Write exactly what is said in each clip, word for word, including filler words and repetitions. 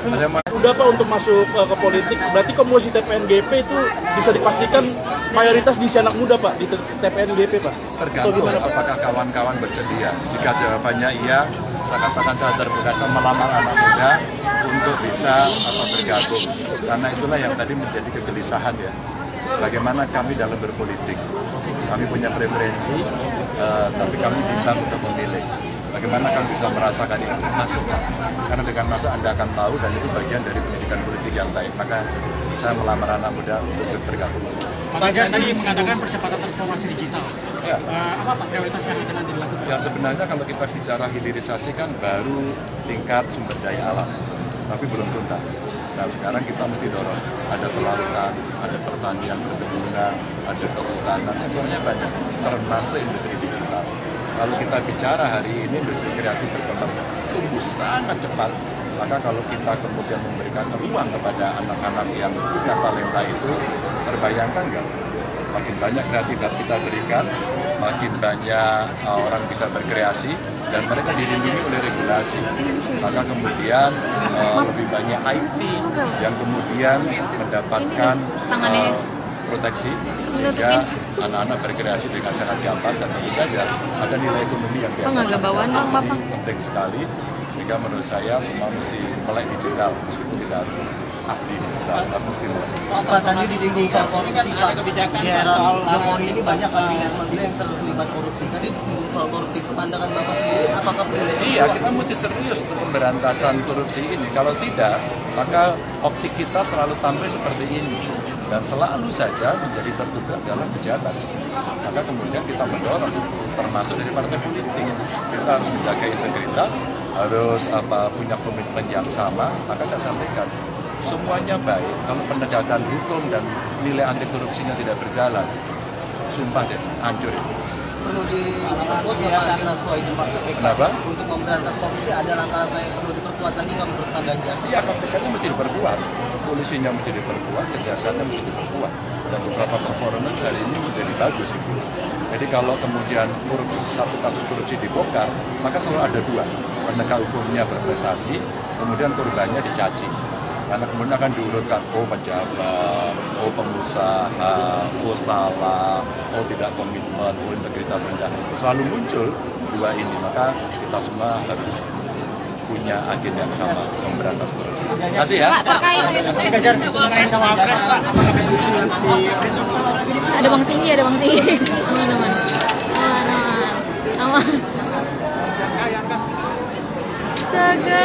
Udah Pak untuk masuk uh, ke politik, berarti komposisi T P N G P itu bisa dipastikan mayoritas diisi anak muda Pak di T P N G P Pak? Tergantung gimana, Pak? Apakah kawan-kawan bersedia. Jika jawabannya iya, saya katakan saya terbuka, saya melamar anak muda untuk bisa apa, bergabung. Karena itulah yang tadi menjadi kegelisahan ya. Bagaimana kami dalam berpolitik. Kami punya preferensi, uh, tapi kami diundang untuk memilih. Bagaimana kami bisa merasakan itu masuk, karena dengan masuk Anda akan tahu dan itu bagian dari pendidikan politik yang baik. Maka saya melamar anak muda untuk bergabung. Pak Ganjar tadi mengatakan percepatan transformasi digital. Ya. Uh, apa Pak prioritas yang akan nanti dilakukan? Ya sebenarnya kalau kita bicara hilirisasi kan baru tingkat sumber daya alam, tapi belum tuntas. Nah sekarang kita mesti dorong, ada kelautan, ada pertanian, perkebunan, ada kehutanan, sebenarnya banyak, termasuk industri digital. Kalau kita bicara hari ini industri kreatif berkembang tumbuh sangat cepat, maka kalau kita kemudian memberikan ruang kepada anak-anak yang punya talenta itu, terbayangkan nggak? Makin banyak kreativitas kita berikan, makin banyak uh, orang bisa berkreasi dan mereka dilindungi oleh regulasi. Maka kemudian uh, lebih banyak I T yang kemudian mendapatkan uh, proteksi sehingga anak-anak berkreasi dengan sangat gampang dan tentu saja ada nilai ekonomi yang penting sekali. Sehingga menurut saya semua mesti melek digital meskipun tidak harus ahli digital, tapi mesti melek. Pak tadi disinggung soal korupsi Pak. Di era Jokowi ini banyak kabinet menteri yang terlibat korupsi. Tadi disinggung soal korupsi. Pandangan Bapak sendiri apakah perlu? Iya, kita mesti serius untuk pemberantasan korupsi ini. Kalau tidak, maka optik kita selalu tampil seperti ini. Dan selalu saja menjadi tertutup dalam pejabat. Maka kemudian kita mendorong, termasuk dari partai politik, kita harus menjaga integritas, harus apa punya komitmen yang sama. Maka saya sampaikan, semuanya baik. Kalau penegakan hukum dan nilai anti korupsinya tidak berjalan, sumpah deh, hancur itu. Perlu diperkuat Pak Kira-Suai di Pak K P K. Kenapa? Untuk memberantas korupsi ada langkah-langkah yang perlu diperkuat lagi nggak menurut Pak Ganjar? Iya, K P K-nya mesti diperkuat, polisinya mesti diperkuat, kejaksaannya mesti diperkuat, dan beberapa performance hari ini menjadi bagus itu. Jadi kalau kemudian korupsi, satu kasus korupsi dibongkar, maka selalu ada dua, penegak hukumnya berprestasi, kemudian korbannya dicaci. Karena kemudian akan diurutkan, oh pejabat, oh pengusaha, oh salah, oh tidak komitmen, oh integritas rendah. Selalu muncul dua ini, maka kita semua harus punya agenda yang sama, memberantas korupsi. Terima kasih ya. Pak, terkait Ganjar mengenai cawapres Pak, apakah besok di ada Bang Singgi, ada Bang Singgi. Aman-aman. Aman-aman. Aman. Astaga.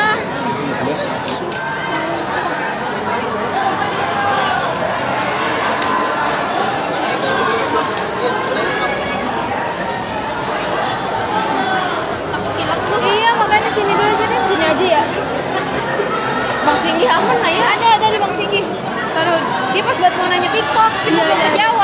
Iya, makanya sini dulu aja deh, sini aja ya. Bang Singgi aman lah ya, ada ada di Bang Singgi. Taruh dia pas buat mau nanya TikTok, dia iya, iya. Jawab.